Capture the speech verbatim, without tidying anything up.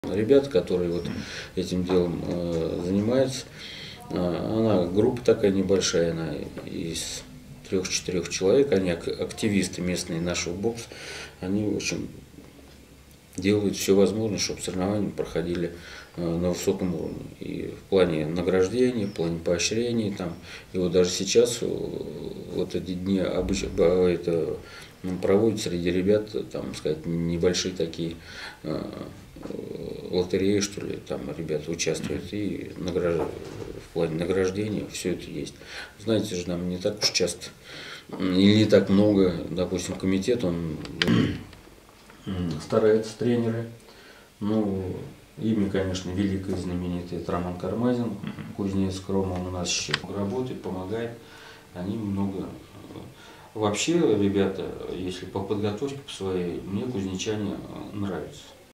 Ребята, которые вот этим делом э, занимаются, э, она группа такая небольшая, она из трех-четырех человек, они активисты местные нашего бокса, они очень делают все возможное, чтобы соревнования проходили э, на высоком уровне. И в плане награждения, в плане поощрений. Там. И вот даже сейчас э, вот эти дни обычно это, ну, проводят среди ребят, там, сказать, небольшие такие э, лотереи, что ли, там ребята участвуют, и награж... в плане награждения все это есть. Знаете же, нам не так уж часто, или не так много, допустим, комитет, он старается, тренеры. Ну, имя, конечно, великое, знаменитое, это Роман Кармазин, кузнец Крома, он у нас еще работает, помогает, они много. Вообще, ребята, если по подготовке по своей, мне кузнечане нравятся.